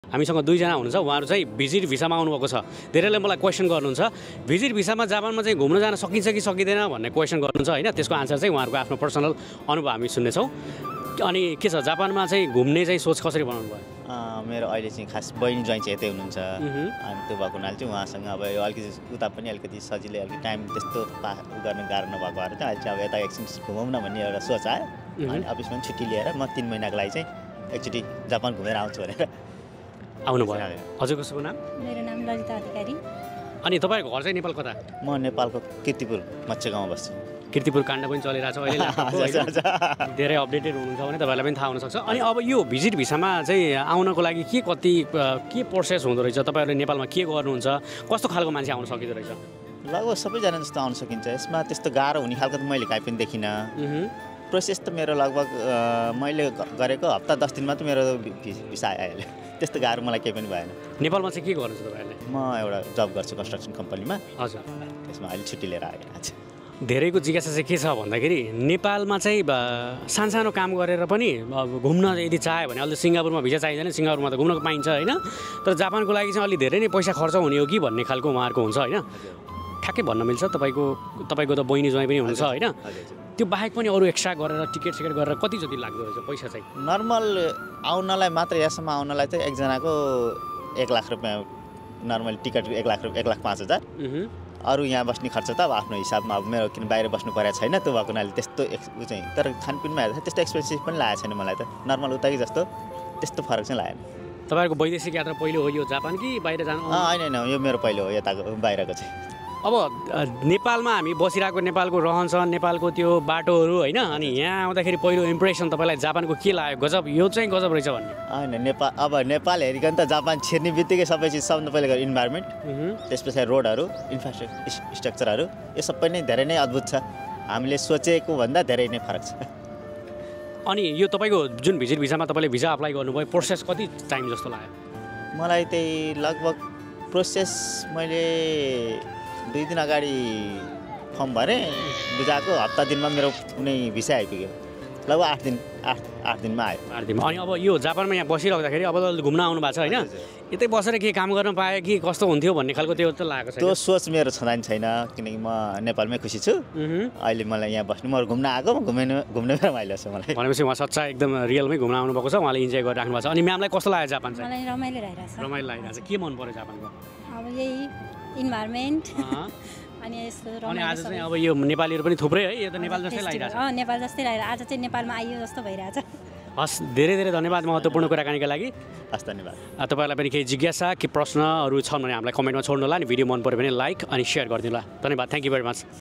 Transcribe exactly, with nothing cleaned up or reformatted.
हामीसँग दुईजना हुनुहुन्छ, उहाँहरू चाहिँ भिजिट भिसामा आउनुभएको छ। धेरैले मलाई क्वेसन गर्नुहुन्छ भिजिट भिसामा जापानमा चाहिँ घुम्न जान सकिन्छ कि सकिँदैन भन्ने क्वेसन गर्नुहुन्छ होइन। त्यसको आन्सर चाहिँ उहाँहरूको आफ्नो पर्सनल अनुभव हामी सुन्नेछौँ। अनि के छ जापानमा चाहिँ घुम्ने चाहिँ सोच कसरी बनाउनु भयो? मेरो अहिले चाहिँ खास बहिनी ज्वाइँ चाहिँ यतै हुनुहुन्छ अनि त्यो भएको हुनाले चाहिँ उहाँसँग अब यो अलिकति उता पनि अलिकति सजिलै अलिकति टाइम त्यस्तो पा गर्न गाह्रो नभएको भएर चाहिँ अहिले चाहिँ अब यता एकछिन घुमौँ न भन्ने एउटा सोच आयो। अनि अफिसमा पनि छुट्टी लिएर म तिन महिनाको लागि चाहिँ एकचोटि जापान घुमेर आउँछु भनेर आउनुभयो। हजुरको शुभ नाम? मेरो नाम ललिता अधिकारी। अनि तपाईँको घर चाहिँ नेपाल कता? म नेपालको कीर्तिपुर मच्छे गाउँमा बस्छु। कीर्तिपुर काण्ड पनि चलिरहेछ अहिले, धेरै अपडेटेड हुनुहुन्छ भने तपाईँलाई पनि थाहा हुनसक्छ। अनि अब यो भिजिट भिसामा चाहिँ आउनको लागि के कति के प्रोसेस हुँदो रहेछ? तपाईँहरूले नेपालमा के गर्नुहुन्छ? कस्तो खालको मान्छे आउन सकिँदो रहेछ? लगभग सबैजना जस्तो आउन सकिन्छ। यसमा त्यस्तो गाह्रो हुने खालको त मैले काहीँ पनि देखिनँ। प्रोसेस त मेरो लगभग मैले गरेको हप्ता दस दिनमा त मेरो भिसा आइहाल्यो। त्यस्तो गाह्रो मलाई केही पनि भएन। नेपालमा चाहिँ के गर्नुहुन्छ तपाईँहरूले? म एउटा जब गर्छु कन्स्ट्रक्सन कम्पनीमा। हजुर, त्यसमा अहिले छुट्टी लिएर आएको आज। धेरैको जिज्ञासा चाहिँ के छ भन्दाखेरि नेपालमा चाहिँ सानसानो काम गरेर पनि घुम्न यदि चाह्यो भने अहिले सिङ्गापुरमा भिजा चाहिँदैन, सिङ्गापुरमा त घुम्न पाइन्छ होइन। तर जापानको लागि चाहिँ अलि धेरै नै पैसा खर्च हुने हो कि भन्ने खालको उहाँहरूको हुन्छ होइन। ठ्याक्कै भन्न मिल्छ। तपाईँको तपाईँको त बहिनी ज्वाइँ पनि हुन्छ होइन। त्यो बाहेक पनि अरू एक्स्ट्रा गरेर टिकट सिकेट गरेर कति जति लाग्दो रहेछ पैसा चाहिँ? नर्मल आउनलाई मात्र यहाँसम्म आउनलाई चाहिँ एकजनाको एक लाख रुपियाँ नर्मल टिकट एक लाख रुपियाँ एक लाख पाँच हजार। अरू यहाँ बस्ने खर्च त अब आफ्नो हिसाबमा अब मेरो किन बाहिर बस्नु परेको छैन त्यो भएको हुनाले त्यस्तो ऊ चाहिँ तर खानपिनमा हेर्दा त्यस्तो एक्सपेन्सिभ पनि लागेको छैन मलाई त। नर्मल उतै जस्तो त्यस्तो फरक चाहिँ लागेन। तपाईँहरूको वैदेशिक यात्रा पहिलो हो यो जापान कि बाहिर जानु? होइन होइन यो मेरो पहिलो हो यताको बाहिरको चाहिँ। अब नेपालमा हामी बसिरहेको नेपालको रहनसहन नेपालको त्यो बाटोहरू होइन, अनि यहाँ आउँदाखेरि पहिलो इम्प्रेसन तपाईँलाई जापानको के लाग्यो? गजब यो चाहिँ गजब रहेछ भन्ने? होइन नेपाल अब नेपाल हेरिकन त जापान छिर्ने बित्तिकै सबै चिज सबभन्दा पहिला इन्भाइरोमेन्ट, त्यस पछाडि रोडहरू, इन्फ्रास्ट्रक्चरहरू यो सबै नै धेरै नै अद्भुत छ। हामीले सोचेको भन्दा धेरै नै फरक छ। अनि यो तपाईँको जुन भिजिट भिसामा तपाईँले भिजा अप्लाई गर्नुभयो प्रोसेस कति टाइम जस्तो लाग्यो? मलाई त्यही लगभग प्रोसेस मैले दुई दिन अगाडि फर्म भरेँ भिजाको हप्ता दिनमा मेरो कुनै भिसा आइपुग्यो। लगभग आठ दिन आठ आठ दिनमा आयो। आठ दिनमा। अनि अब यो जापानमा यहाँ बसिराख्दाखेरि अब त घुम्न आउनु भएको छ होइन, यतै बसेर के काम गर्न पाएँ कि कस्तो हुन्थ्यो भन्ने खालको त्यो त लागेको छ? त्यो सोच मेरो छँदैन छैन किनकि म नेपालमै खुसी छु। अहिले मलाई यहाँ बस्नु म घुम्न आएको घुमेन घुम्ने रमाइलो छ मलाई। भनेपछि उहाँ सच्चा एकदम रियलमै घुम्न आउनुभएको छ, उहाँले इन्जोय गरिराख्नु भएको छ। अनि म्यामलाई कस्तो लाग्यो जापान चाहिँ? मलाई रमाइलो लागिरहेछ। रमाइलो लागिरहेछ। के मन पर्यो जापानको? अब यही इन्भाइरोमेन्ट अनि यस्तो अनि आज चाहिँ अब यो नेपालीहरू पनि थुप्रै है, यो त नेपाल जस्तै लागिरहेछ। अँ नेपाल जस्तै लागिरहेछ। आज चाहिँ नेपालमा आइयो जस्तो भइरहेछ। हस्, धेरै धेरै धन्यवाद महत्त्वपूर्ण कुराकानीका लागि। हस्, धन्यवाद। तपाईँलाई पनि केही जिज्ञासा के प्रश्नहरू छन् भने हामीलाई कमेन्टमा छोड्नु होला। अनि भिडियो मन पऱ्यो भने लाइक अनि सेयर गरिदिनु होला। धन्यवाद, थ्याङ्क यू भेरी मच।